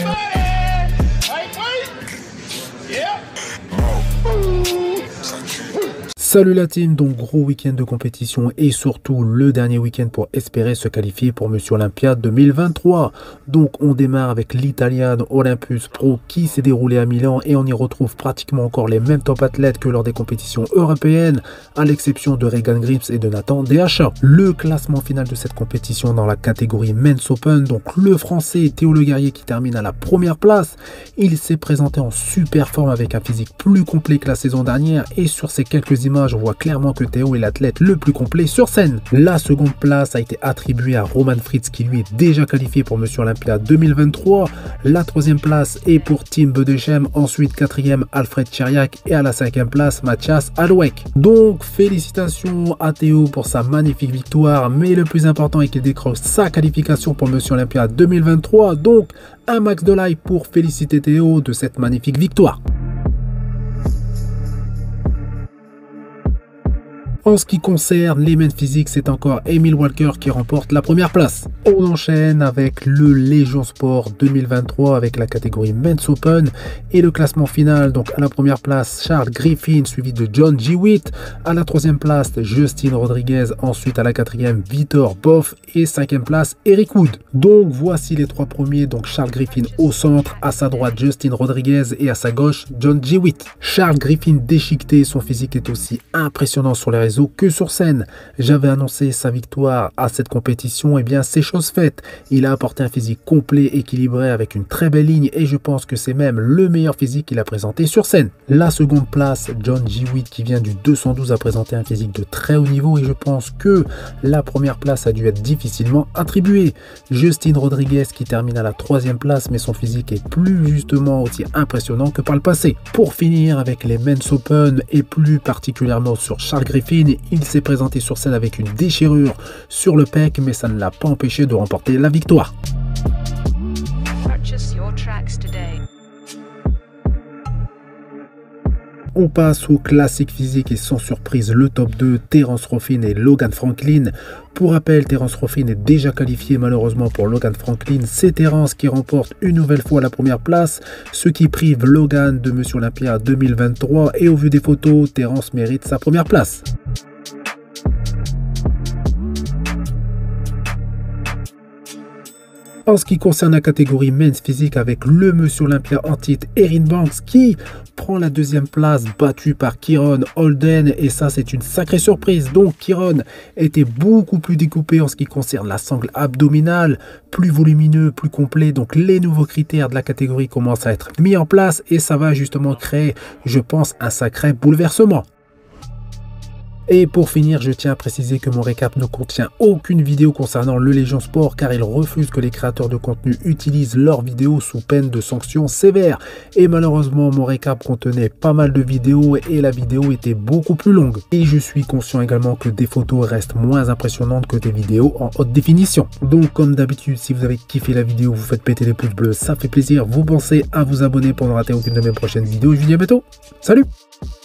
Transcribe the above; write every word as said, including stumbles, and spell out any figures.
Salut la team, donc gros week-end de compétition et surtout le dernier week-end pour espérer se qualifier pour Monsieur Olympia deux mille vingt-trois. Donc on démarre avec l'Italian Olympus Pro qui s'est déroulé à Milan et on y retrouve pratiquement encore les mêmes top athlètes que lors des compétitions européennes, à l'exception de Regan Grips et de Nathan D H A. Le classement final de cette compétition dans la catégorie Men's Open, donc le français Théo Le Guerrier qui termine à la première place. Il s'est présenté en super forme avec un physique plus complet que la saison dernière et sur ces quelques images on voit clairement que Théo est l'athlète le plus complet sur scène. La seconde place a été attribuée à Roman Fritz qui lui est déjà qualifié pour Monsieur Olympia deux mille vingt-trois. La troisième place est pour Tim Bedechem, ensuite quatrième Alfred Cheriak et à la cinquième place Mathias Alweck. Donc félicitations à Théo pour sa magnifique victoire, mais le plus important est qu'il décroche sa qualification pour Monsieur Olympia deux mille vingt-trois. Donc un max de like pour féliciter Théo de cette magnifique victoire. En ce qui concerne les mains physiques, c'est encore Emil Walker qui remporte la première place. On enchaîne avec le Légion Sport deux mille vingt-trois avec la catégorie Men's Open et le classement final. Donc à la première place, Charles Griffin suivi de John Jewitt. À la troisième place, Justin Rodriguez. Ensuite à la quatrième, Vitor Boff et cinquième place, Eric Wood. Donc voici les trois premiers. Donc Charles Griffin au centre, à sa droite Justin Rodriguez et à sa gauche John Jewitt. Charles Griffin déchiqueté, son physique est aussi impressionnant sur les réseaux que sur scène. J'avais annoncé sa victoire à cette compétition, et bien c'est chose faite. Il a apporté un physique complet, équilibré avec une très belle ligne et je pense que c'est même le meilleur physique qu'il a présenté sur scène. La seconde place, John Jewitt qui vient du deux cent douze a présenté un physique de très haut niveau et je pense que la première place a dû être difficilement attribuée. Justin Rodriguez qui termine à la troisième place, mais son physique est plus justement aussi impressionnant que par le passé. Pour finir avec les Men's Open et plus particulièrement sur Charles Griffin, il s'est présenté sur scène avec une déchirure sur le pec, mais ça ne l'a pas empêché de remporter la victoire. On passe au classique physique et sans surprise le top deux, Terence Ruffin et Logan Franklin. Pour rappel, Terence Ruffin est déjà qualifié malheureusement pour Logan Franklin. C'est Terence qui remporte une nouvelle fois la première place, ce qui prive Logan de Monsieur Olympia deux mille vingt-trois et au vu des photos, Terence mérite sa première place. En ce qui concerne la catégorie Men's Physique avec le Monsieur Olympia en titre Erin Banks qui prend la deuxième place battu par Kieron Holden et ça c'est une sacrée surprise. Donc Kieron était beaucoup plus découpé en ce qui concerne la sangle abdominale, plus volumineux, plus complet. Donc les nouveaux critères de la catégorie commencent à être mis en place et ça va justement créer, je pense, un sacré bouleversement. Et pour finir, je tiens à préciser que mon récap ne contient aucune vidéo concernant le Légion Sport car il refuse que les créateurs de contenu utilisent leurs vidéos sous peine de sanctions sévères. Et malheureusement, mon récap contenait pas mal de vidéos et la vidéo était beaucoup plus longue. Et je suis conscient également que des photos restent moins impressionnantes que des vidéos en haute définition. Donc comme d'habitude, si vous avez kiffé la vidéo, vous faites péter les pouces bleus, ça fait plaisir. Vous pensez à vous abonner pour ne rater aucune de mes prochaines vidéos. Je vous dis à bientôt. Salut!